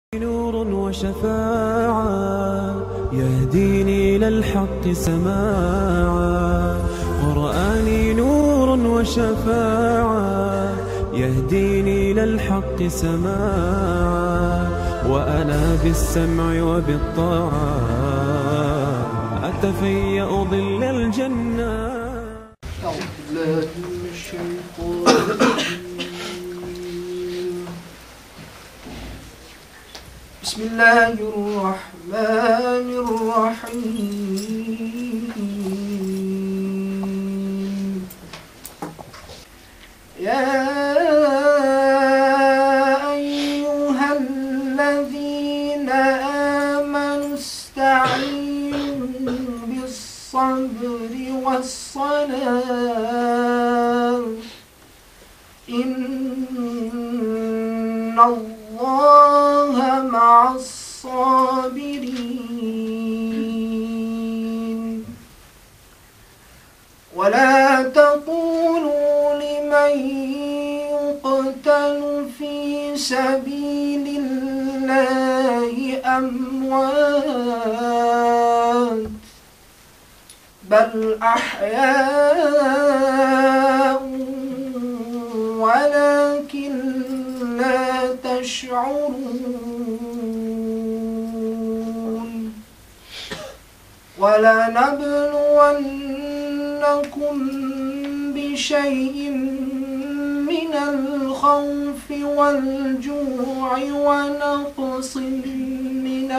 نور وشفاعة يهديني إلى الحق سماعا. قرآني نور وشفاعة يهديني إلى الحق سماعا. وأنا بالسمع وبالطاعة أتفيأ ظل الجنة. بسم الله الرحمن الرحيم. يا أيها الذين آمنوا استعينوا بالصبر والصلاة إن الله مع الصابرين. ولا تقولوا لمن يقتل في سبيل الله أموات بل أحياء ولكن لا تشعرون. ولنبلونكم بشيء من الخوف والجوع ونقص من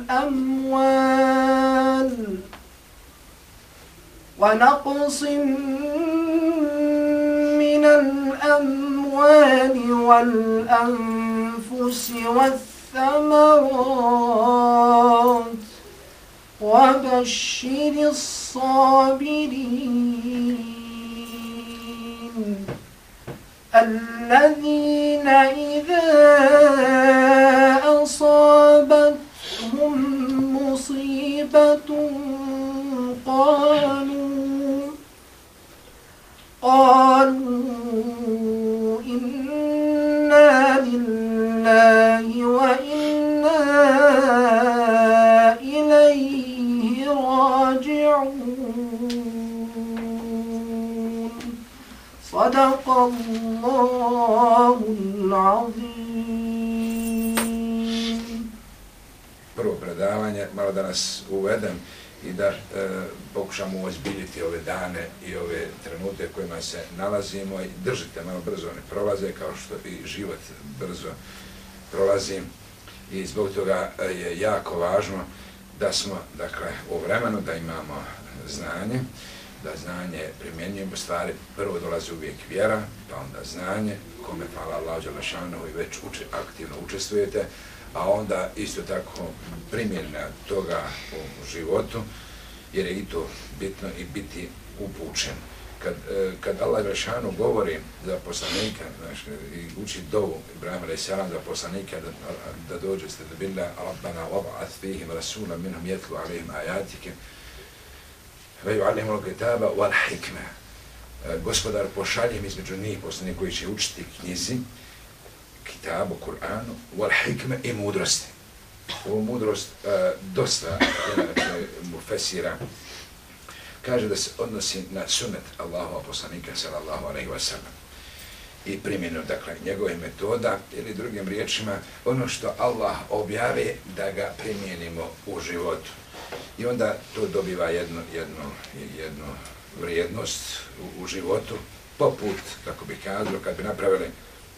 الأموال والأنفس والثمرات وبشر الصابرين الذين إذا أصابتهم مصيبة قالوا إنا لله وإنا إليه راجعون. صدق الله العظيم. Prvo predavanje, malo da nas uvedem i da pokušamo ozbiljiti ove dane i ove trenutke kojima se nalazimo i držite malo brzo, ne prolaze kao što i život brzo prolazi i zbog toga je jako važno da smo, dakle, u vremenu da imamo znanje, da znanje primjenjujemo stvari, prvo dolazi uvijek vjera, pa onda znanje, kome hvala Allahu dželešanu i već aktivno učestvujete, a onda isto tako primjena toga u životu, jer je i to bitno i biti upućen. Kad Allah dželešanu govori za poslanika, znači, i uči dovu Ibrahima alejhi selam za poslanika da dođe ste da billah rabbana wab'ath fihim rasulan minhum yatlu alejhim ayatike wa yu'allimuhumul kitaba wal hikma. Gospodar, pošaljem između njih poslanika koji će učiti knjizi, kitabu, Kur'anu, wal hikme i mudrosti. Ovu mudrost dosta mufesira kaže da se odnosi na sunnet Allahova poslanika sallallahu alejhi ve sellem i primjenu, dakle, njegovih metoda ili drugim riječima ono što Allah objave da ga primijenimo u životu. I onda to dobiva jednu vrijednost u životu, poput, kako bih kazao, kad bi napravili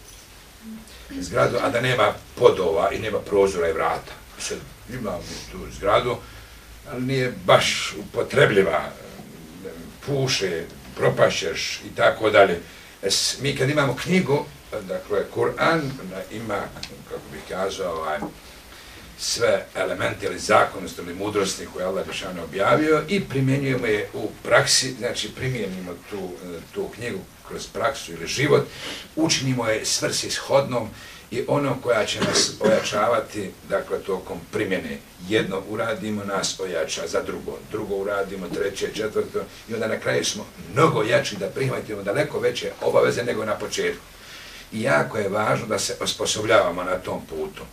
zgradu, a da nema podova i nema prozora i vrata. Sad imam tu zgradu, ali nije baš upotrebljiva, puše, propašćeš i tako dalje. Mi kad imamo knjigu, dakle, Kur'an ima, kako bih kazao, sve elemente ili zakonnosti ili mudrosti koje Allah dželešanu objavio i primjenjujemo je u praksi, znači primjenimo tu knjigu kroz praksu ili život, učinimo je svrsishodnom i ono koja će nas ojačavati, dakle, tokom primjene. Jedno uradimo, nas ojača za drugo uradimo, treće, četvrto i onda na kraju smo mnogo jači da prihvatimo daleko veće obaveze nego na početku. I jako je važno da se osposobljavamo na tom putu.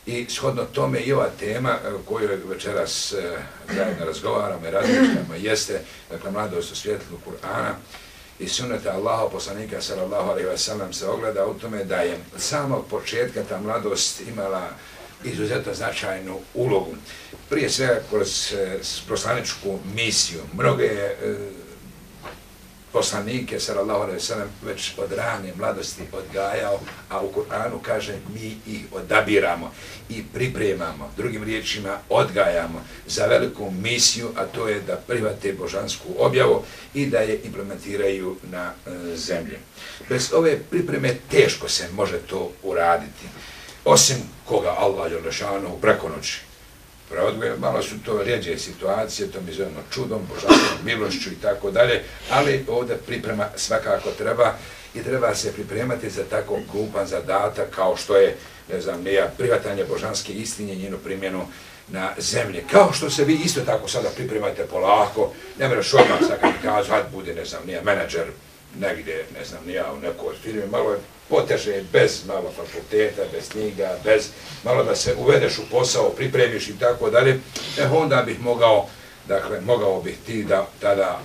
I shodno tome i ova tema koju večeras zajedno razgovaramo i razmišljamo jeste, dakle, mladost u svjetlu Kur'ana i sunneta Allaha poslanika sallallahu alejhi ve sellem se ogleda u tome da je od samog početka ta mladost imala izuzetno značajnu ulogu. Prije svega kroz poslaničku misiju. Mnoge poslanike sallallahu alejhi ve sellem već od rane mladosti odgajao, a u Kur'anu kaže mi ih odabiramo i pripremamo, drugim riječima odgajamo za veliku misiju, a to je da prihvate božansku objavu i da je implementiraju na zemlji. Bez ove pripreme teško se može to uraditi. Osim koga Allah dželešanu preko noći. Malo su to rjeđe situacije, to mi zovemo čudom, božanskom milošću i tako dalje, ali ovdje priprema svakako treba i treba se pripremati za tako krupan zadatak kao što je, ne znam, prihvatanje božanske istine i njenu primjenu na zemlji. Kao što se vi isto tako sada pripremate polako, ne mreš odmah sad kad kažu, had bude, ne znam, menadžer negdje, ne znam, u nekoj firmi, malo je poteže, bez malo fakulteta, bez knjiga, bez malo da se uvedeš u posao, pripremiš i tako dalje, onda bih mogao, dakle, mogao bih ti da tada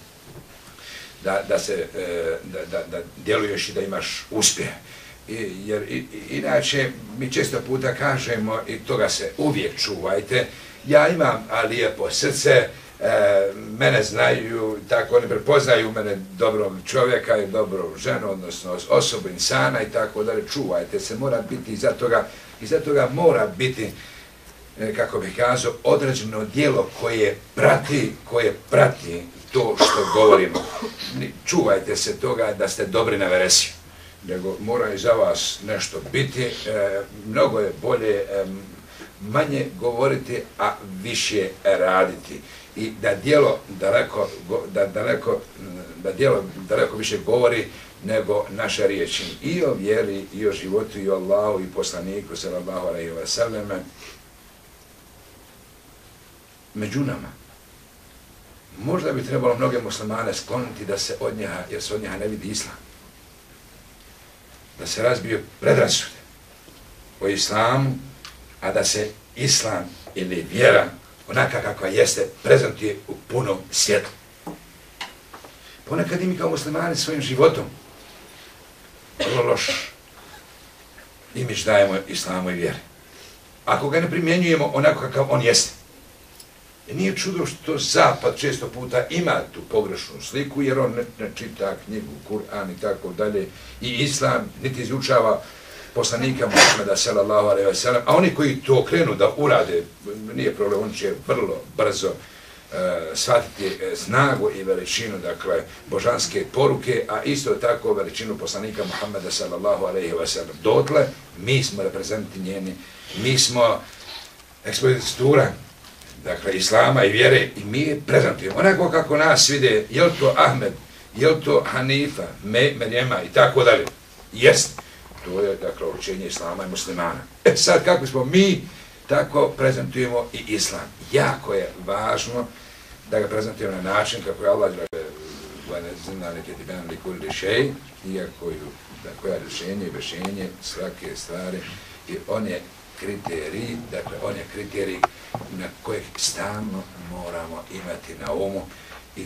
da djeluješ i da imaš uspjeh. Jer inače mi često puta kažemo i toga se uvijek čuvajte, ja imam lijepo srce, mene znaju, tako oni prepoznaju mene dobrog čovjeka i dobrog ženu, odnosno osobu, insana i tako dalje, čuvajte se, mora biti iza toga mora biti, kako bih kazao, određeno djelo koje prati to što govorimo. Čuvajte se toga da ste dobri na veresiju, nego mora iza vas nešto biti, mnogo je bolje manje govoriti, a više raditi. I da djelo daleko više govori nego naše riječi. I o vjeri, i o životu, i o Allahu, i poslaniku, sallallahu alejhi ve sellem, među nama. Možda bi trebalo mnoge muslimane skloniti da se od njega, jer se od njega ne vidi islam. Da se razbiju predrasude o islamu, a da se islam ili vjera onaka kakva jeste, prezentuje u punom svjetlu. Ponekad i mi kao muslimani svojim životom vrlo loš imidž dajemo islamu i vjeri. Ako ga ne primjenjujemo onako kakav on jeste. I nije čudo što Zapad često puta ima tu pogrešnu sliku, jer on ne čita knjigu, Kur'an i tako dalje, i islam, niti izučava poslanika Muhammeda sallallahu alejhi ve sellem, a oni koji to krenu da urade, nije problem, oni će vrlo brzo shvatiti snagu i veličinu, dakle, božanske poruke, a isto tako veličinu poslanika Muhammeda sallallahu alejhi ve sellem. Dotle, mi smo reprezenti njeni, mi smo ekspozitura, dakle, islama i vjere, i mi je prezentujemo. Onako kako nas vide, je li to Ahmed, je li to Hanifa, Merjema i tako dalje. Jest. To je, dakle, učenje islama i muslimana. Sad, kako smo mi, tako prezentujemo i islam. Jako je važno da ga prezentujemo na način kako je Allah iako je rješenje i rješenje svake stvari i on je kriterij, dakle, on je kriterij na kojeg stalno moramo imati na umu i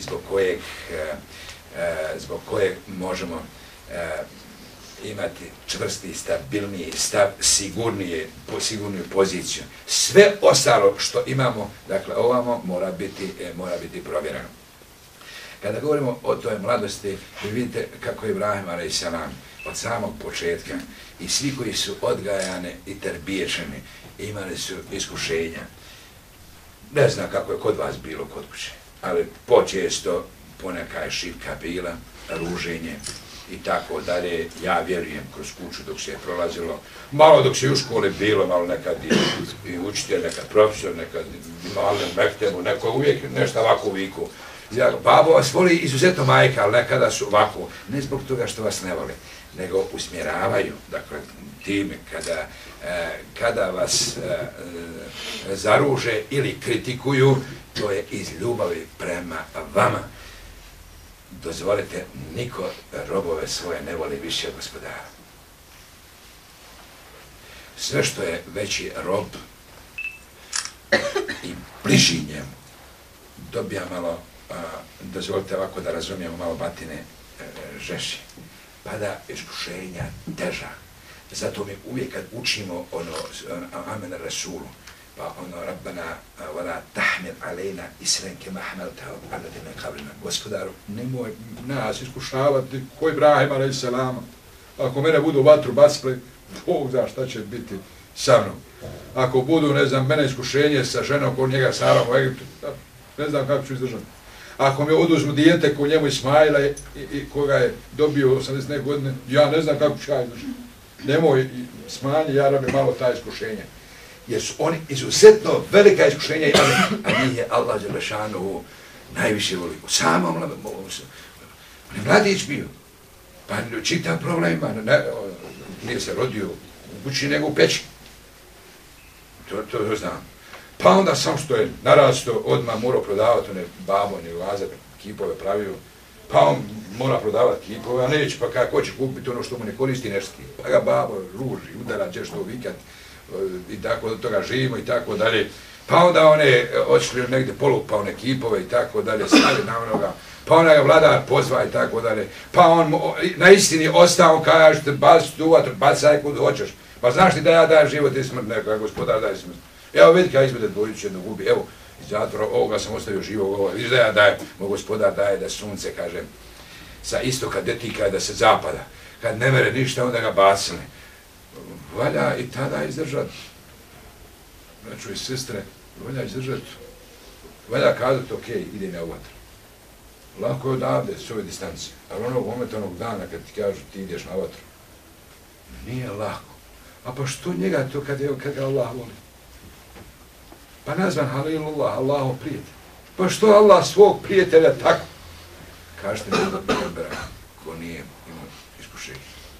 zbog kojeg možemo imati čvrsti, stabilniji stav, sigurniju poziciju. Sve ostalo što imamo, dakle, ovamo mora biti provjereno. Kada govorimo o toj mladosti, vi vidite kako je Ibrahim a.s. od samog početka i svi koji su odgajani i terbiječeni imali su iskušenja. Ne znam kako je kod vas bilo kod kuće, ali počesto poneka je šipka bila, ruženje i tako dalje. Ja vjerujem kroz kuću dok se je prolazilo, malo dok se u školi bilo, malo nekad i učitelj, nekad profesor, nekad malo mektebu, neko uvijek nešto ovako viku. Babo vas voli izuzetno majka, ali nekada su ovako, ne zbog toga što vas ne voli, nego usmjeravaju, dakle, time kada vas zaruže ili kritikuju, to je iz ljubavi prema vama. Dozvolite, niko robove svoje ne voli više od gospodara. sve što je veći rob i bliži njemu, dobija malo, dozvolite ovako da razumijemo malo batine žešće, pada iskušenja teža. Zato mi uvijek kad učimo Amen Rasulu, pa Rabbana wala tahmil alejna isren kema hamaltahu ala ladina min qablina. Gospodaru, nemoj nas iskušavati ko Ibrahim a.s. Ako mene budu u vatru bacili, Bog zna šta će biti sa mnom. Ako budu, ne znam, mene iskušenje sa ženom kod njega Sarom u Egiptu, ne znam kako ću izdržati. Ako mi oduzmu dijete kod njemu Ismaila i koga je dobio 80 godine, ja ne znam kako ću ja izdržati. Nemoj smanji, ja rabi malo ta iskušenja. Jer su oni izuzetno velika iskušenja imali, a njih je Allah Đelešanohu najviše volio. Samo on je mladić bio, pa čita problema, nije se rodio u kući nego u peći. To znam. Pa onda sam što je narasto, odmah morao prodavati one babo, ne Lazar, kipove pravio, pa on mora prodavati kipove, a neće, pa kako će kupiti ono što mu ne koristi nešto. Pa ga babo ruži, udara, će što vikati, i tako do toga živimo i tako dalje. Pa onda one odšli negdje polupao one kipove i tako dalje, stavi na onoga, pa ona ga vladar pozva i tako dalje. Pa on na istini ostao, kažete, baci tu vatru, bacaj kud hoćeš. Pa znaš ti da ja dajem život i smrt, neka gospodar daje smrt. Evo vidi kada izmede dvojicu jednog gubi, evo iz zatvora ovoga sam ostavio živog ovoga, vidiš da ja dajem, moj gospodar daje da sunce, kaže, sa istoka detika da se zapada. Kad ne mere ništa, onda ga bacili. Valja i tada izdržati. Znači i sestre, valja izdržati. Valja kazati, ok, ide na vatru. Lako je odavde, s ove distancije. Ali onog momenta, onog dana kad ti kažu ti ideš na vatru, nije lako. A pa što njega to kad ga Allah voli? Pa nazvan Halilullah, Allahov prijatelj. Pa što Allah svog prijatelja tako? Kažete mi da bi ko nije imao iskušenje.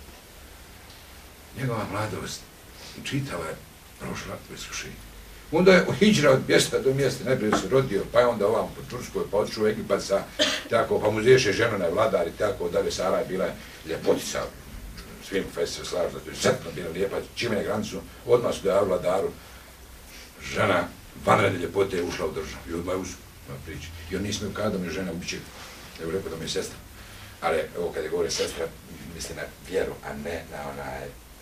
Njegova mladost čitava je prošla iskušenje. Onda je hidžra od mjesta do mjesta, najprije se rodio, pa je onda ovam po Turskoj, pa otišao u Egipat sa, tako, pa mu zješe ženu na vladar i tako dalje, Sara je bila ljepotica, svim festi se slažu, da je izuzetno bila lijepa, čime je granicu, odmah su dojavili vladaru, žena vanredne ljepote je ušla u državu i odmah je na priči. I on nismo kada da mi je žena ubiće, nego rekao da mi je sestra. Ali ovo kada govori sestra, misli na vjeru, a ne na onaj,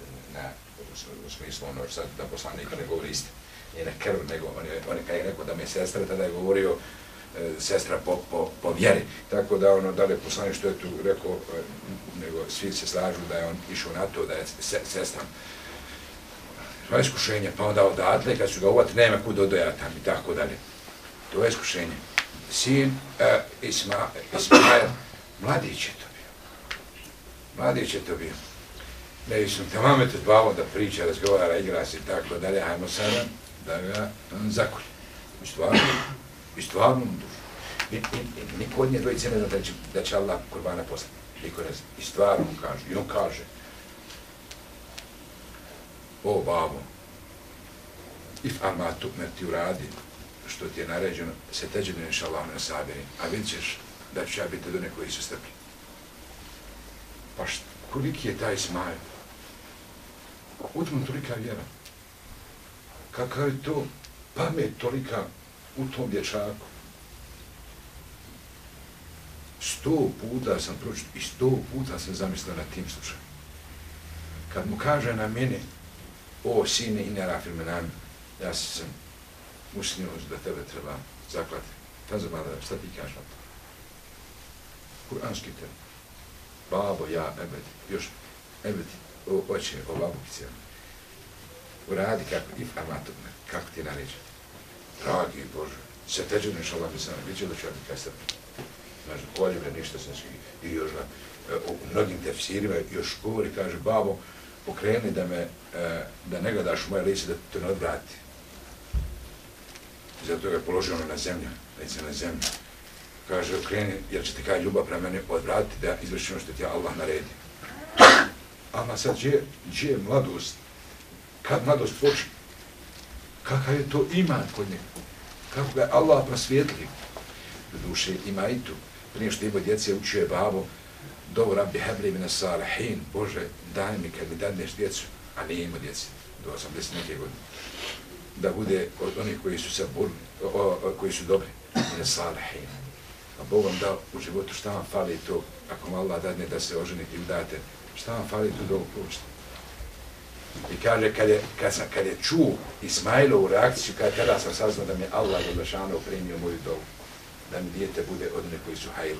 u smislu ono sad da poslanika ne govori isto. Nije na krv, nego on je kada je rekao da mi je sestra, tada je govorio sestra po vjeri. Tako da ono, da li je poslanik što je tu rekao, nego svi se slažu da je on išao na to, da je sestra. To je iskušenje, pa onda odatle, kad su ga uvati, nema kud odojati tam i tako dalje. To je iskušenje. Sin Ismail, mladić je to bio. Mladić je to bio. Ne sam te mamete s bavom da priča, razgovara, igra se i tako dalje, hajmo sada da ga zakolje. I stvarno mu dušu. I niko od nje dvojice ne zna da će Allah kurbana poslati. Niko ne zna. I stvarno mu kaže. I on kaže, o babo, if ama tukmer ti uradi što ti je naređeno, se teđe ne inša Allah na sabiri, a vidit ćeš da ću ja biti do nekoji su strplji. Pa koliki je taj Ismail? Utmo tolika vjera. Kakav je to pamet tolika u tom dječaku? 100 puta sam pročito i 100 puta sam zamislio na tim slučajem. Kad mu kaže na mene, o sine inera filmenami, ja sam usnio da tebe treba zaklati. Ta zabada, šta ti kažeš na to? Kur'anski te. Babo, ja, ebedi, još ebedi, oće, o babukice. Uradi kako ti naređe. Dragi Bože, se teđe nešto Allah pisano, vidjet da ću ja biti kaj strpiti. Znači, koljive, ništa sam svi. I još u mnogim tefsirima još govori, kaže, babo, pokreni da ne gledaš u moje lice, da to ne odvrati. Zato ga je položio ono na zemlju, lice na zemlju. Kaže, okreni, jer će te kaj ljubav prema mene odvratiti da izvrši ono što ti Allah naredi. Ama sad, gdje je mladost? Kad mladost počne? Kakav je to iman kod njega? Kako ga je Allah prosvijetlio? Do duše ima i tu. Prije što imao djece, učio je babo, dovo rabbi hebli mine salihin, Bože, daj mi kad mi dadneš djecu, a nije imao djece. do 80 neke godine, da bude od onih koji su se burni, koji su dobri, ne salihin. A Bog vam dao u životu, šta vam fali to, ako vam Allah dadne da se oženite i udate, šta vam fali tu dobu pručiti? I kaže, kad je čuo Ismailovu reakciju, kada sam saznao da mi je Allah Đelešanu primio moju dobu, da mi dijete bude od onih koji su hajli.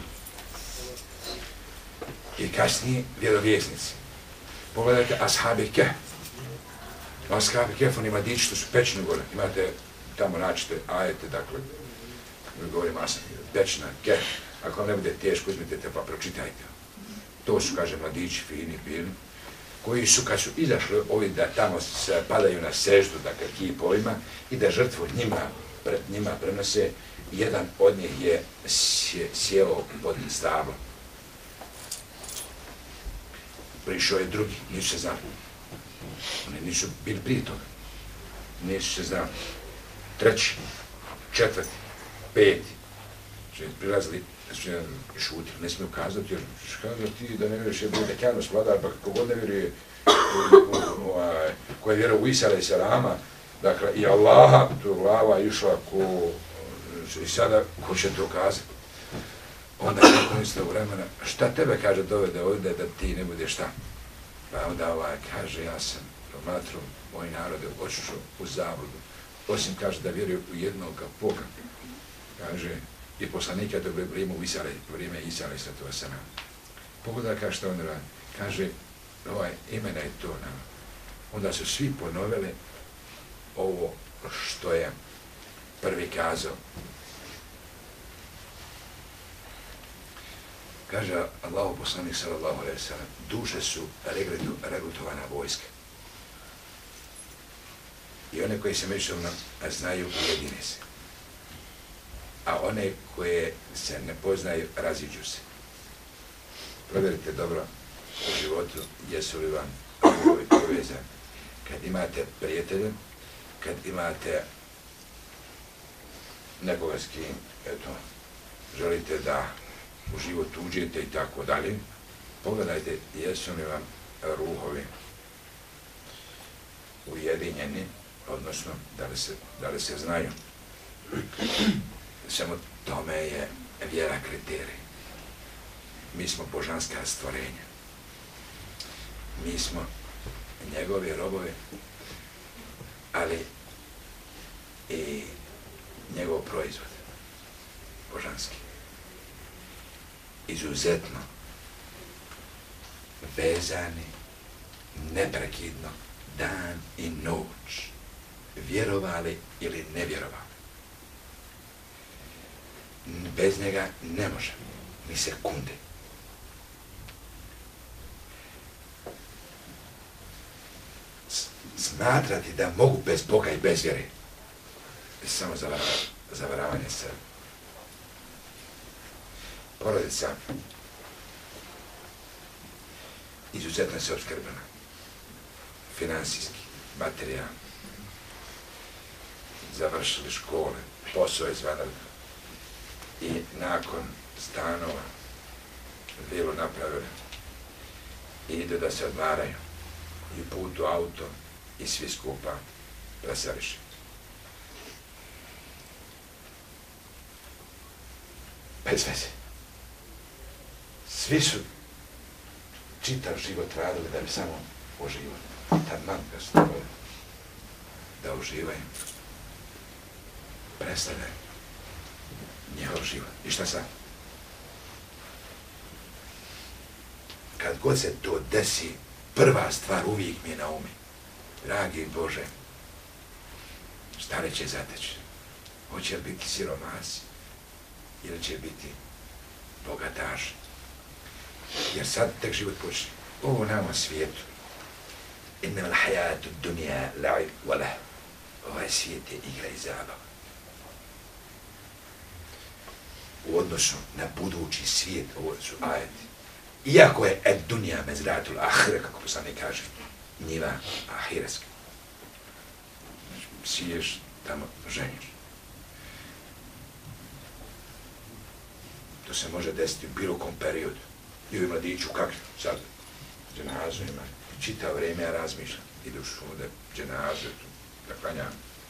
I kasnije vjerovjesnici. Pogledajte Ashabi Kehf. Ashabi Kehf, oni mladići što su pećni gore. Imate tamo načite ajete, dakle, mi govorimo pećna, Kehf. Ako vam ne bude teško, uzmite te pa pročitajte. To su, kaže, mladići, fini, bili, koji su, kad su izašli ovi da tamo se padaju na seždu, dakle, kipovima, i da žrtvu njima prenose, jedan od njih je sjeo pod stablom. Prišao je drugi, nisu se znali. Oni nisu bili prije toga. Nisu se znali. Treći, četvrti, peti. Prilazili, šutili, ne smiju kazati, jer kazati ti da ne vjeruješ je bude dekjanost vladar, pa kako god ne vjeruje, koja vjera u Isa alaih salama, dakle, i Allaha, tu glava išla ko, i sada, ko će to kazati? Onda kako isto vremena, šta tebe, kaže, dovede ovdje da ti ne budeš šta? Pa onda kaže, ja sam promatru, moji narode, očišao u zabludu. Osim, kaže, da vjeruju u jednog Boga. Kaže, i poslanika do vrijeme Isa alaih salama. Pogledaj, kaže, šta on radi. Kaže, imena je to nama. Onda su svi ponovili ovo što je prvi kazao. Kaže Allahu poslanik sallallahu alejhi ve sellem, duše su regrutovana vojska. I one koji se međusobno znaju, ujedine se. A one koje se ne poznaju, raziđu se. Provjerite dobro u životu, jesu li vam ovi povezani. Kad imate prijatelja, kad imate nekoga s kim, eto, želite da u život uđete i tako dalje, pogledajte jesu li vam ruhovi ujedinjeni, odnosno da li se znaju. Samo tome je vjera kriterij. Mi smo božanska stvorenja. Mi smo njegovi robovi, ali i njegov proizvod, božanski. Izuzetno vezani, neprekidno, dan i noć, vjerovali ili ne vjerovali. Bez njega ne može, ni sekunde. Smatrati da mogu bez Boga i bez vjere, samo zavaravanje sebe. Porodica izuzetno se opskrbljena, finansijski, materijalno, završili škole, posao izvanredno i nakon stanova vilu napravili i idu da se odmaraju i putu auto i svi skupa preseliše. Bez veze. Svi su čitav život radili da bi samo uživali. Taman kad su to da uživaju, predstavljaju njihov život. I šta sad? Kad god se to desi, prva stvar uvijek mi je na umi. Dragi Bože, šta li će zateći? Hoće li biti siromasi ili će biti bogataši? Jer sad tek život počne. Ovo nama svijetu. Innama l-hayatu dunja la'ib wa lah. Ovaj svijet je igra i zabava. U odnosu na budući svijet, ovo su ajeti. Iako je ed dunja mezratul ahire, kako poslanik kaže, njiva ahireska. Siješ, tamo ženiš. To se može desiti u bilo kom periodu. I u mladiću, kako sad, dženazu ima, čitao vrijeme ja razmišljam. idu su ovdje dženaze, da klanjam.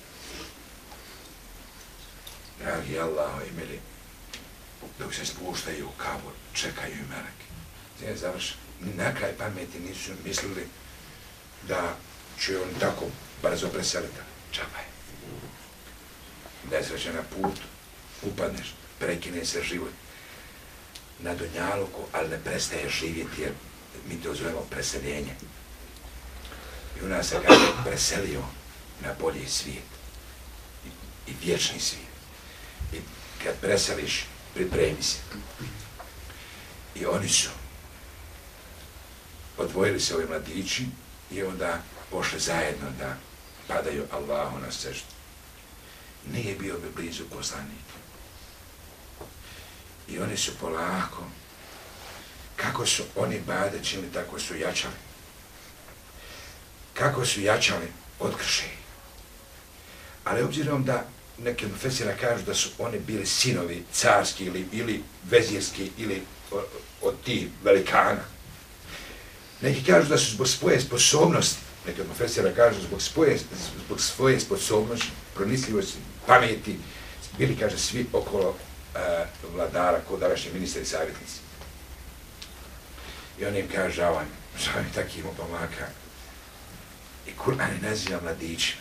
Dragi Allah i mili, dok se spuštaju u kabur, čekaju i meleki. Znači, završi, na kraj pameti nisu mislili da će on tako brzo preseliti. Čapaj. Nesreće na putu, upadneš, prekine se život na dunjaluku, ali ne prestaje živjeti jer mi to zovemo preseljenje. I u nas se kaže preselio na bolji svijet i vječni svijet. I kad preseliš, pripremi se. I oni su odvojili se ovi mladići i onda pošli zajedno da padaju Allahu na seždu. Nije bio bi blizu poslanik. I oni su polako, kako su oni bade čini, tako su jačali. Kako su jačali, otkrše. Ali obzirom da neke mufesira kažu da su oni bili sinovi carski ili vezirski ili od tih velikana. Neki kažu da su zbog svoje sposobnosti, neke mufesira kažu zbog svoje sposobnosti, pronicljivosti, pameti, bili, kaže, svi okolo vladara, kod današnji ministri i savjetnici. I on im kaže, žavan taki mu pomaka. I Kur'an naziva mladićima.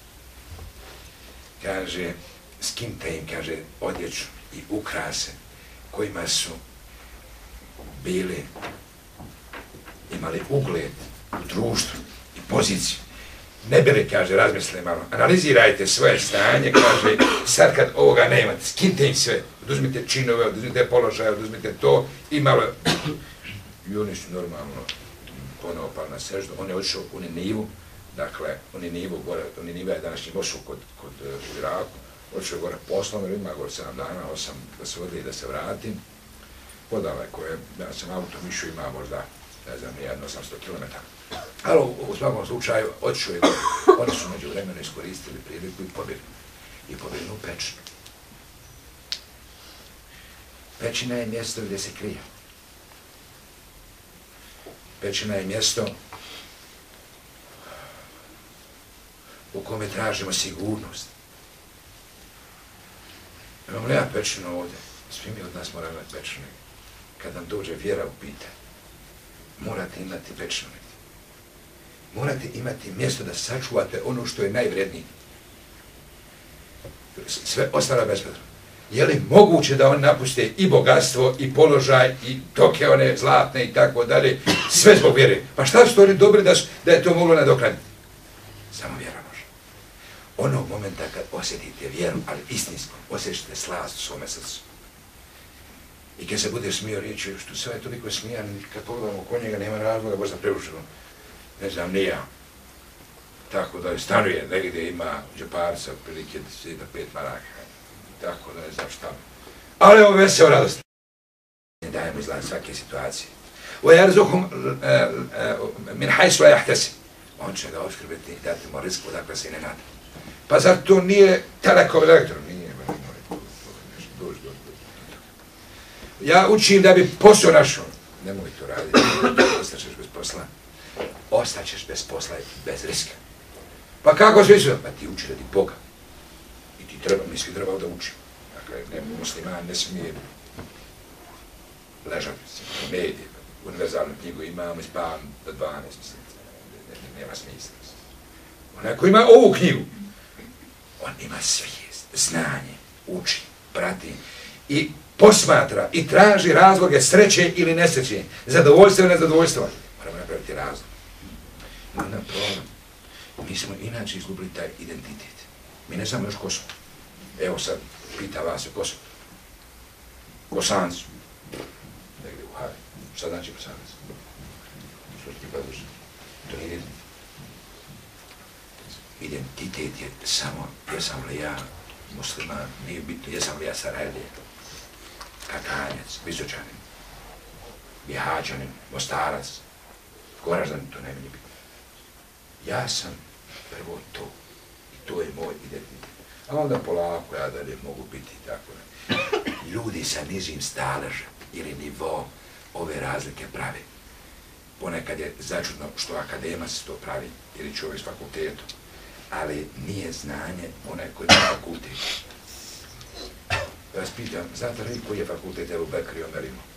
Kaže, skinte im, kaže, odjeću i ukrase kojima su bili, imali ugled u društvu i poziciju. Ne bili, kaže, razmislili malo, analizirajte svoje stanje, kaže, sad kad ovoga nemate, skinte im sve, oduzmite činove, oduzmite položaje, oduzmite to i malo. I oni su normalno ponovo pali na seždu, on je odšao u Ninivu, dakle, u Ninivu gore, u Ninivu je današnji Mosul kod Iraku, odšao gore poslom, jer ima gore 7 dana, 8 da se odli i da se vratim. Podaleko je, ja sam autom išao, ima možda, ne znam, jedno 800 km. Ali u svakom slučaju, odšao je, oni su među vremenu iskoristili priliku i pobjegli. I pobjegli u Pečinu. Pećina je mjesto gdje se krije. Pećina je mjesto u kome tražimo sigurnost. Imamo li ja pećinu ovdje? Svi mi od nas moramo imati pećinu. Kad nam dođe vjera u pitanje, morate imati pećinu. Morate imati mjesto da sačuvate ono što je najvrednije. Sve ostalo bespredno. Je li moguće da oni napuste i bogatstvo, i položaj, i toke one zlatne i tako dalje, sve zbog vjere? Pa šta su oni dobri da je to moglo nadoknaditi? Samo vjera može. Onog momenta kad osjetite vjeru, ali istinskom, osjećate slast u svome srcu. I kad se budeš smio reći, što sve je toliko smijan, kad pogledamo oko njega, nema razloga, možda preučeno. Ne znam, ni ja. Tako da stanuje, negdje ima džeparca, otprilike 5 maraka. Tako da ne znam šta. Ali ovo veseo radost. Ne dajemo izgled svake situacije. وَيَرْزُقُمْ مِنْ حَيْسُ لَا يَحْتَسِبْ. On će ga oskrbiti i dati mu rizku, dakle se i ne nada. Pa zar to nije telekom elektron? Nije. Ja učim da bi posao našao. Nemoj to raditi, ostaćeš bez posla. Ostaćeš bez posla i bez riska. Pa kako svi su? Pa ti uči radi Boga. I ti treba, mi svi trebao da učimo. Dakle, musliman ne smije ležati, medije, univerzalnu knjigu imamo i spavam do 12, mislim, nema smisla. Onaj ko ima ovu knjigu, on ima svijest, znanje, uči, prati i posmatra i traži razloge sreće ili nesreće, zadovoljstva ili nezadovoljstva. Moramo napraviti razlog. Ima nam problem. Mi smo inače izgubili taj identitet. Mi ne znamo još ko smo. Evo sad, pita vas ko smo. Bosanci. Negdje u Hari. Šta znači Bosanac? Što ti kažeš? To nije identitet. Identitet je samo, jesam li ja musliman, nije bitno, jesam li ja Sarajlije, Katanjac, Visočanin, Bihaćanin, Mostarac, Goraždan, to ne mi bitno. Ja sam prvo to i to je moj identitet. A onda polako ja dalje mogu biti tako. Ljudi sa nižim staležem ili nivo ove razlike prave. ponekad je začudno što akademac to pravi ili čovjek s fakultetom, ali nije znanje onaj koji je fakultet. Ja vas pitam, znate li koji je fakultet Ebu Bekr i Omer imao?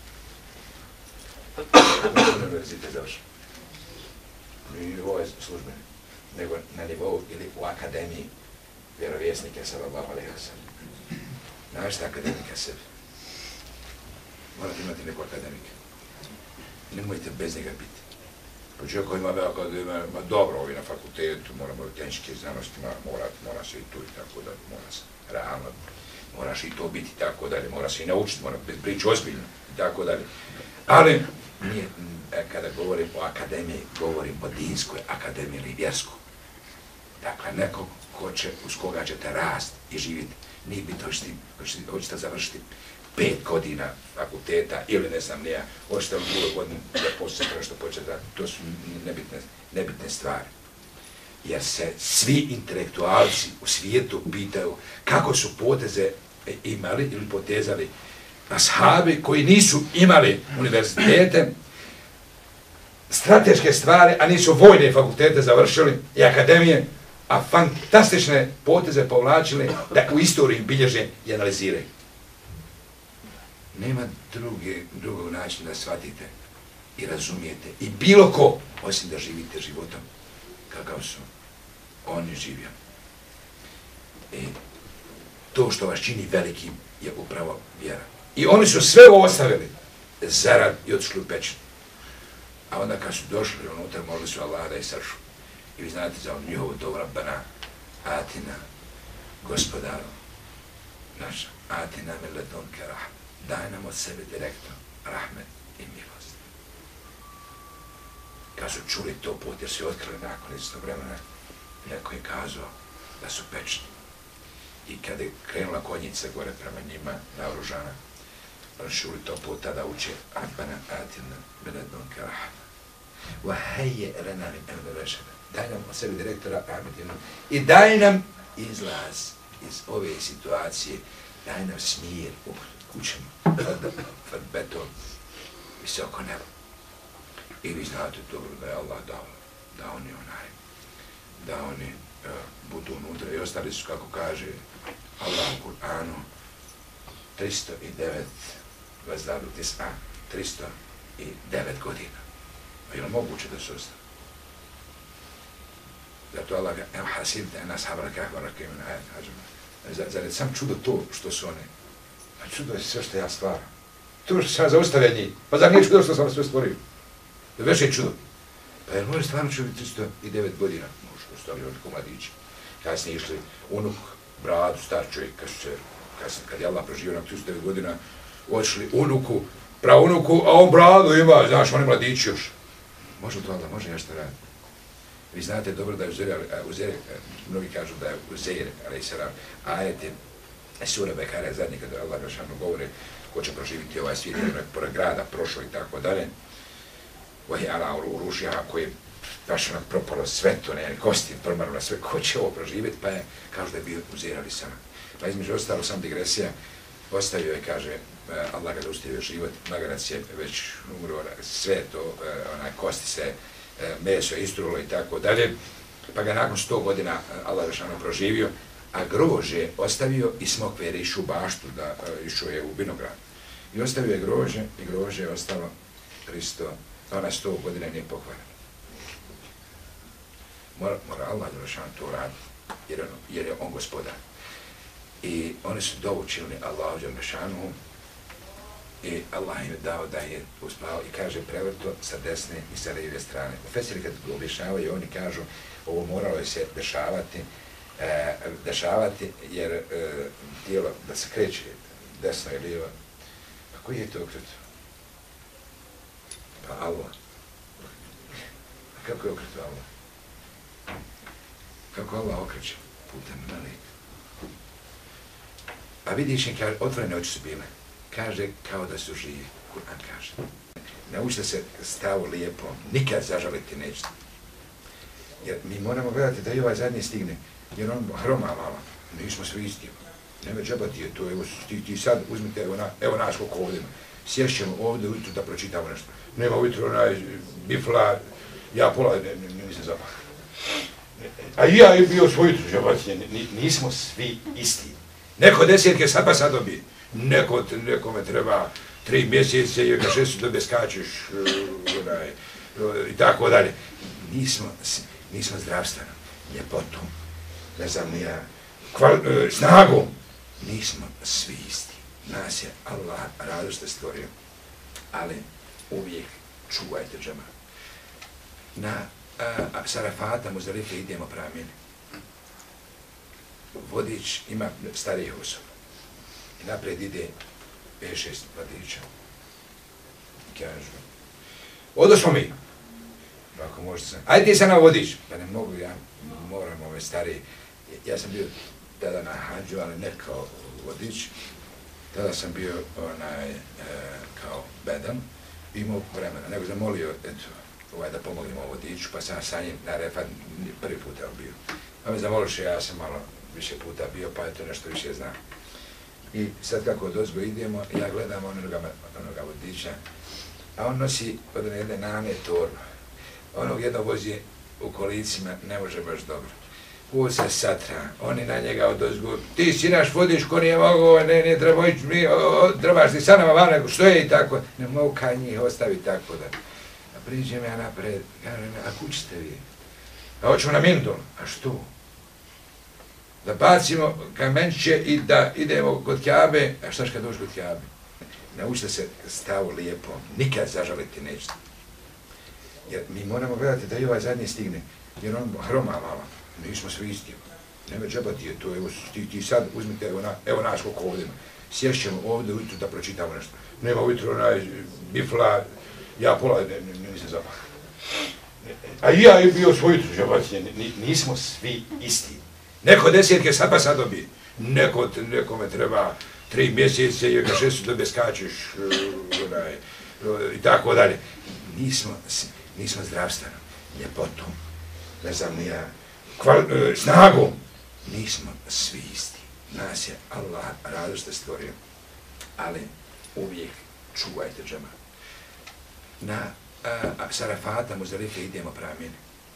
Koji je univerzitet završen? Nije ovo je službeni, nego na nivou ili u akademiji vjerovjesnike sallallahu alejhi ve sellem. Znaš akademika sebi? Morate imati neko akademika. Nemojte bez njega biti. Pa čovjek koji ima akademija, dobro, ovi na fakultetu, moramo u tehničke znanosti, mora se i tu i tako dalje, mora se realno, moraš i to biti i tako dalje, mora se i naučiti, mora prići ozbiljno i tako dalje. Ali, nije, kada govorim o akademiji, govorim o dinskoj akademiji ili vjerskoj. Dakle, neko uz koga ćete rast i živjeti, nije biti hoćete završiti 5 godina fakulteta ili ne znam nija, hoćete u drugoj godini da poslije što početi raditi. To su nebitne stvari. Jer se svi intelektualci u svijetu pitaju kako su poteze imali ili potezali ashabi koji nisu imali univerzitete, strateške stvari, a nisu vojne fakultete završili i akademije, a fantastične poteze povlačili da u istoriji bilježe i analiziraju. Nema drugog načina da shvatite i razumijete i bilo ko, osim da živite životom kakav su oni živjeli. I to što vas čini velikim je upravo vjera. I oni su sve ostavili zarad i otišli u pećinu. A onda kad su došli unutra, molili su Allah da ih sršu. I vi znate za njihovo to Rabbana, atina, gospodaru, naša, atina min ledunke rahmet. Daj nam od sebe direktno rahmet i milost. Kad su čuli to put, jer su otkrili nakon istog vremena, neko je kazao da su pečni. I kada je krenula konjica gore prema njima, naoružana, oni čuli to put, tada uče Rabbana, atina min ledunke rahmet. Vahajje elena min emre rešena. Daj nam od sebe direktora rahmet i daj nam izlaz iz ove situacije, daj nam smir u kućama, beton, visoko nebo. I vi znate dobro da je Allah dao, da oni budu unutra i ostali su, kako kaže Allah u Kur'anu, 309 vazdadu tis'a, 309 godina. A je li moguće da su ostali? Zato Allah ga, evo hasibte, nas habra kakva rakemen ajat, hađama. Zar je sam čudo to što su oni? A čudo je sve što ja stvaram. To što sam zaustavio njih. Pa zar nije čudo što sam sve stvorio? To je veće čudo. Pa jer može stvarno čovjek 309 godina? Može, ostali oni ko mladići. Kasnije išli unuk, bradu, star čovjek, kad je Allah proživio na 309 godina, otišli unuku, praunuku, a on bradu ima, znaš, oni mladići još. Može to Allah, može nešto raditi. Vi znate dobro da je Uzeir, mnogi kažu da je Uzeir, ajet je sura Bekara, zadnji kada Allah Rašanu govori ko će proživiti ovaj svijet, pored grada, prošlo i tako dalje. Ohi ala u rušija koji je baš onak propalo sve to, ne, kosti promarilo sve, ko će ovo proživjeti, pa je, kažu da je bio Uzeir ali sama. Pa između ostalo sam digresija, ostavio je, kaže, Allah ga zaustavio život, magarac je već umro, sve to, onaj kosti se, meso je istrulo i tako dalje, pa ga nakon 100 godina Allah Rašanu proživio, a grožđe ostavio i smokve išao u baštu, da išao je u vinograd. I ostavio je grožđe i grožđe je ostalo 100 godina nije pokvareno. Mora Allah Rašanu to raditi, jer je on gospodar. I oni su dovučili Allahu Đelešanu i Allah im je dao da je uspao i kaže prevrto sa desne i sa lijeve strane. Profesori kad objašnjavaju, oni kažu ovo moralo je se dešavati jer tijelo da se kreće desno i lijevo. Pa koji je to okret? Pa Allah. A kako je okret Allah? Kako Allah okreće? Putem meleka. A vidiš im, kaže, otvorene oči su bile. Kaže, kao da su živi. Kur'an kaže. Naučite se stavu lijepo. Nikad zažaliti nećete. Jer mi moramo gledati da i ovaj zadnji stigne. Jer on hroma malo. Nismo svi isti. Nema džaba ti je to. Evo, ti sad uzmite, evo naš koliko ovdje. sješćemo ovdje ujutru da pročitamo nešto. Nema ujutru onaj bifla, ja pola nisam zapah. A i ja je bio svoj jutru, žabacinje, nismo svi isti. Neko desetke sad pa sad dobije. Nekome treba 3 mjeseca i ga 6 da beskačeš i tako dalje. Nismo zdravstveno, ljepotom, ne znam ja, snagom. Nismo svi isti. Nas je Allah različite stvorio. Ali uvijek čuvajte džema. Na Sarafata, Muzdalife idemo prema Mini. Vodič ima starijih osoba. I napred ide 5-6 vodiča. I kažu, odosmo mi. Ako možete sam, ajde ti se na vodič. Pa ne mogu, ja moram ove starije. Ja sam bio tada na hađu, ali ne kao vodič. Tada sam bio kao bedan. Imao vremena, nego zamolio, da pomognem ovo vodiču, pa sam sa njim na refat prvi puta bio. Pa me zamoliš, ja sam malo više puta bio, pa je to nešto više znam. I sad kako odozgo idemo, ja gledam onoga vodiča, a on nosi od jedne nane torbu. Onog jedno vozi u kolicima, ne može baš dobro. On se satra, oni na njega odozgo, ti si naš vodič, ko nije mogo, ne treba ići, trebaš ti sa nama van, nego što je i tako, ne mogu kaj njih ostaviti tako da. Priđem ja napred, kažem, a kuć ste vi? A hoćemo na Mindol, a što? Da bacimo kamenčiće i da idemo kod Kjabe, a štaš kad dođeš kod Kjabe? Naučite se stavu lijepo, nikad zažaliti nećete. Jer mi moramo gledati da i ovaj zadnji stigne, jer on hroma malo, mi smo svi isti. Neme džabati je to, evo ti sad uzmite, evo nas koliko ovdje ima. Sješćemo ovdje ujutru da pročitamo nešto. Nema ujutru onaj bifla, ja pola nisam zapah. A i ja je bio svoj jutru, žabacinje, nismo svi isti. Neko desetke sad pa sad dobije. Nekome treba 3 mjeseca i ga 6 da beskačeš i tako dalje. Nismo zdravstveno, ljepotom, ne znam ja, snagom. Nismo svi isti. Nas je Allah različite stvorio. Ali uvijek čuvajte džema. Na Sarafata, Muzdalife idemo prema Mini.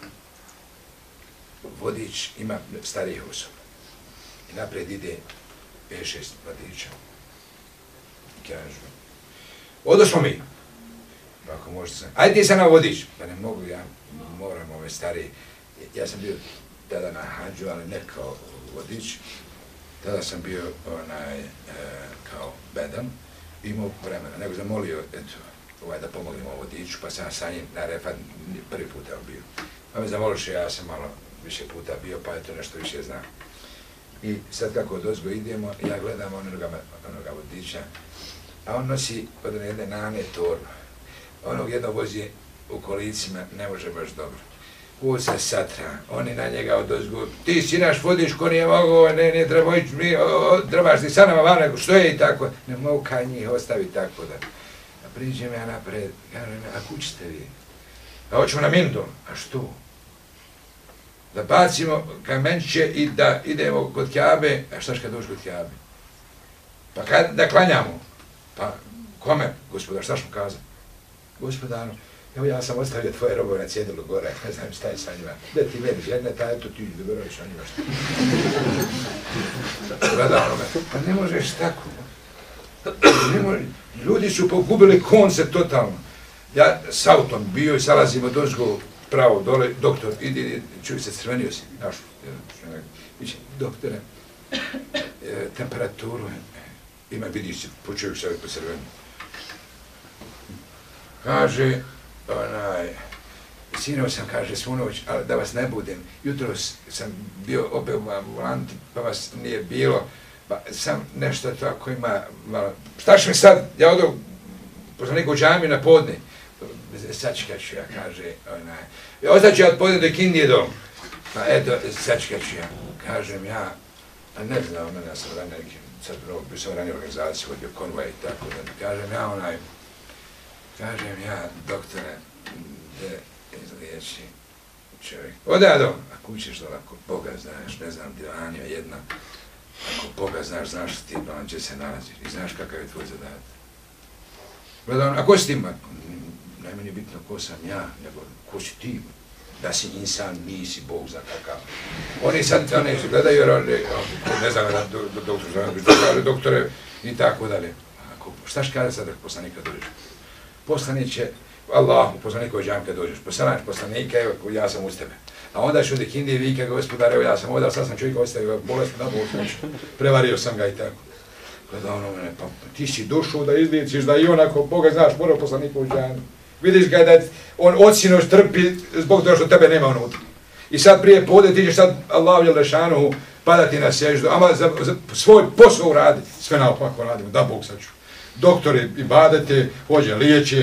Vodič ima starijih osoba. I napred ide 5-6 vodiča. I kažu, odosmo mi. Ako možete sam, ajde ti se na vodič. Pa ne mogu, ja moram ove starije. Ja sam bio tada na hađu, ali ne kao vodič. Tada sam bio kao bedan. Imao vremena, nego zamolio, da pomognem ovo vodiču, pa sam sa njim na refat prvi puta bio. Pa me zamoliš, ja sam malo više puta bio, pa je to nešto više znam. I sad kako odozgo idemo, ja gledam onoga vodiča, a on nosi od jedne nane torbu. Onog jedno vozi u kolicima, ne može baš dobro. On se satra, oni na njega odozgo, ti si naš vodič, ko nije mogo, ne treba ići, trebaš ti sa nama van, nego što je i tako, ne mogu kaj njih ostaviti tako da. A priđem ja napred, kažem, a kuć ste vi? A hoćemo na Mindol, a što? Da bacimo kamenčiće i da idemo kod Kjabe, a štaš kad dođeš kod Kjabe? Pa kad da klanjamo? Pa kome, gospodar, šta smo kazali? Gospodaru, evo ja sam ostavio tvoje robove na cjedilu gore, ne znam šta je sa njima. Da ti veliš jedne, taj eto ti dobroviš sa njima šta. Gledalo me, pa ne možeš tako. Ljudi su pogubili koncept totalno. Ja s autom bio i salazim od dozgo pravo dole, doktor, idi, čuj se, crvenio si, našu. Doktore, temperaturu ima, vidiš se, počeo se po crvenu. Kaže, sinoć sam, kaže, svu noć, ali da vas ne budem, jutro sam bio opet u ambulanti, pa vas nije bilo, pa sam nešto tako ima malo, šta će mi sad, ja odo poslaniku u džamiju na podne, sačekat ću ja, kaže, ostaću ja od podne do Kindije dom, pa eto, sačekat ću ja, kažem ja, a ne znam, ja sam ranije neki, sad bio sam ranije organizaciju, vodio konvoje i tako, kažem ja kažem ja, doktore, gdje izliječi čovjek. Ode ja dom, a kućeš dole, ako Boga znaš, ne znam, divanija jedna, ako Boga znaš, znaš što ti plan će se nalaziš i znaš kakav je tvoj zadatak. Gledam, a ko si ti? Najmanje bitno ko sam ja, nego ko si ti? Da si insan, nisi Bog za kakav. Oni sad to ne gledaju jer oni, ne znam, doktore i tako dalje. Šta će kada sad poslanika dođeš? Poslaniće, Allahu, poslanikovi džam kad dođeš. Poslanika, evo, ja sam uz tebe. A onda ću nek Indije vika, gospodar, evo ja sam ovdje, ali sad sam čovjeka ostavio bolest, da Bog prevario sam ga i tako. Gleda ono mene, pa ti si došao da izlijeciš, da i onako, Boga znaš, morao poslanikovi džam. Vidiš ga da on odsinoć trpi zbog toga što tebe nema unutra. I sad prije podne ti ćeš sad Allahu Đelešanu padati na seždu, ama za svoj posao uradi. Sve naopako radimo, da Bog saču. Doktori ibadete, hođe liječi,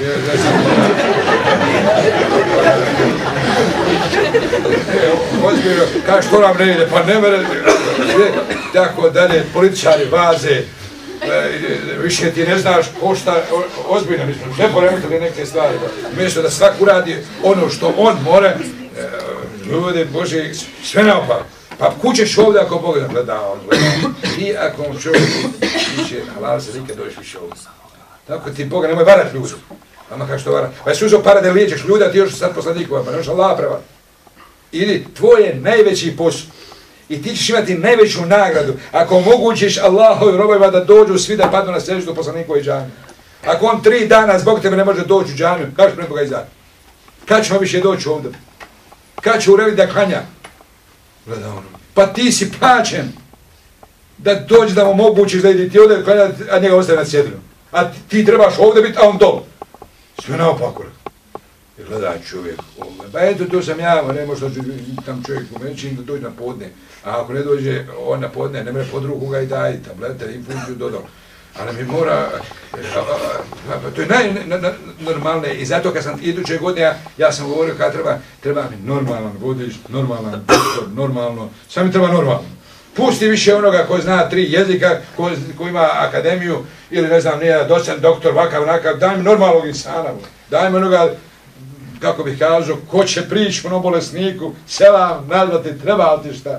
kaže što nam ne ide, pa ne mere, tako dalje, političari vaze, više ti ne znaš ko šta, ozbiljno mislim, ne poremetili neke stvari, umjesto da svak uradi ono što on more, ljude Bože, sve naopako. Pa kućeš ovdje ako Bog da gleda, i ako on čovjek tiče, halal se nikad dođeš više ovdje. Tako ti Boga nemoj varat ljudi. Ama kako što varat? Pa jesi uzeo para da liječeš ljuda, ti još sad poslanikova, pa nemaš Allah prevar. Ili tvoj je najveći posao. I ti ćeš imati najveću nagradu ako omogućiš Allahovi robovima da dođu svi da padnu na seždu poslanikove džamije. Ako on 3 dana zbog tebe ne može doći u džamiju, kažeš pred Boga izaći. Kad ćemo više doći ovdje? Kad će urediti da klanja? Gleda ono. Pa ti si plaćen da dođe da mu omogućiš da ide ti ovdje klanjati, a njega ostaje na sjedinu. A ti trebaš ovdje biti, a on dole. Sve naopako. I gleda čovjek. Pa eto, to sam ja, ne možda tam čovjek pomeći da dođe na podne. A ako ne dođe on na podne, ne mre pod ruku ga i daj, tablete, infuziju dodao. Ali mi mora, to je najnormalnije i zato kad sam iduće godine, ja sam govorio kada treba mi normalan vodič, normalan doktor, normalno, sve mi treba normalno. Pusti više onoga koji zna 3 jezika, koji ima akademiju ili ne znam, nije docent, doktor, vakav, onakav, daj mi normalnog insana, daj mi onoga, kako bih kažao, ko će prići onom bolesniku, selam, nazvati, treba ti šta.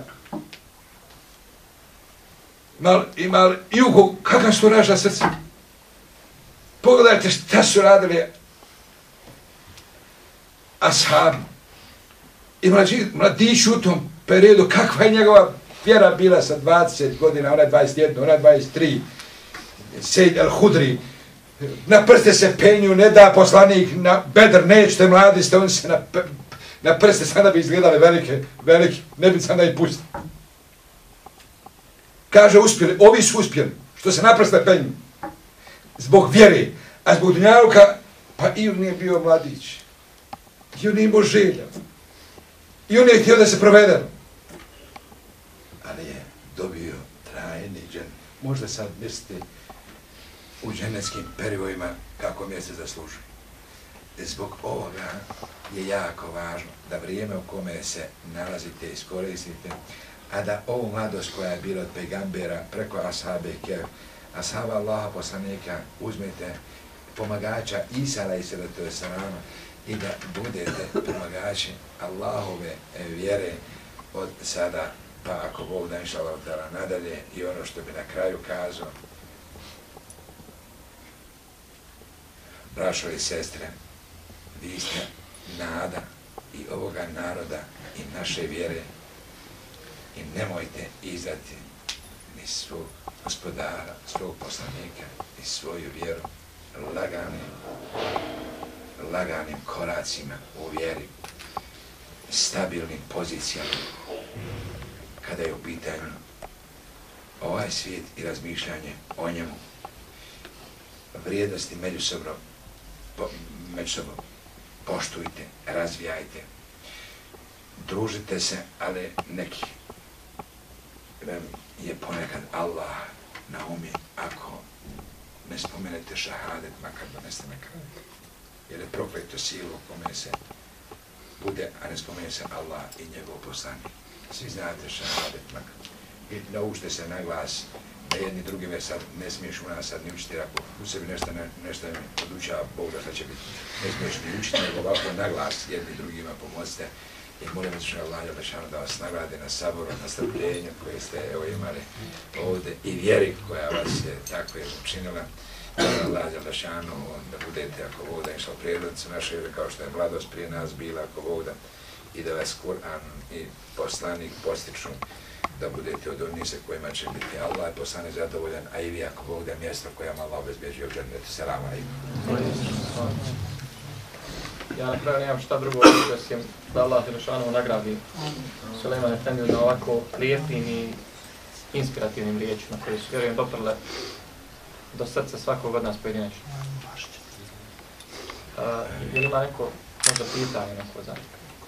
Ima i uho, kakav su raža srce. Pogledajte šta su radili ashabi. I mladić u tom periodu, kakva je njegova vjera bila sa 20 godina, ona je 21, ona je 23. Sejd al-Hudri. Na prste se penju, ne da poslanik, na bedr nećete mladi ste, oni se na prste sada bi izgledali velike, ne bi sada i pustili. Kaže uspjeli, ovi su uspjeli, što se naprste penju, zbog vjere, a zbog dunjaluka, pa i on nije bio mladić, i on nije imao želja, i on je htio da se provede, ali je dobio trajni džen, možda sad mislite u dženeckim perivojima kako mjese zaslužuje. Zbog ovoga je jako važno da vrijeme u kome se nalazite iskoristite, a da ovu mladost koja je bila od pejgambera preko ashabe Kehf, ashaba Allaha poslanika, uzmete pomagača Isa alejselatu vesselam i da budete pomagači Allahove vjere od sada, pa ako Bog da inša Allah nadalje. I ono što bi na kraju kazao, braćo i sestre, vi ste nada i ovoga naroda i naše vjere. I nemojte izdati ni svog gospodara, svog poslanika, ni svoju vjeru laganim koracima u vjeri, stabilnim pozicijama, kada je u pitanju ovaj svijet i razmišljanje o njemu, vrijednosti međusobno poštujte, razvijajte, družite se, ali neki je ponekad Allah na umi ako ne spomenete šahadet, makar doneste na kraju. Jer je prokleto silo u kome se bude, a ne spomene se Allah i njegov poslanik. Svi znate šahadet, makar. I naučite se na glas da jedni drugime sad ne smiješ u nas sad ni učiti, ako u sebi nešto podučava Bog da sad će biti. Ne smiješ ni učiti, nego ovako na glas jedni drugima pomocite. I molim Allah da vas nagrade na saboru, na strpljenju koje ste imali ovdje i vjeri koja vas je tako učinila. Allah Đelešanu, da budete ako Bog da inšal prijednici naše, kao što je mladost prije nas bila ako Bog da, i da vas Kur'an i poslanik postiču da budete od onih se kojima će biti Allah i poslanik zadovoljan, a i vi ako Bog da mjesto koje vam Allah obezbjeđuje u džennetu. Selam alejkum. Ja na kraju nemam šta drugo osim da Allah Đelešanu nagradi Sulejman Efendiju na ovako lijepim i inspirativnim riječima koje su, vjerujem, doprle do srca svakog od nas pojedinačno. Je li ima neko možda pitanje neko za?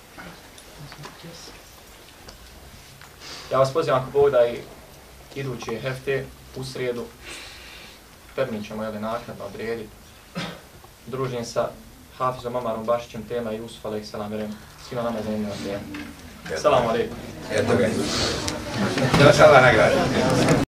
Ja vas pozivam ako Bog da i iduće hefte u srijedu termin ćemo naknadno odrediti. Družim sa Hafizom Omarom Bašićem, tema i Jusuf a.s. Svima nama zanimljiva tema. Salamu alejkum. Eto ga. Da vas Allah nagradi.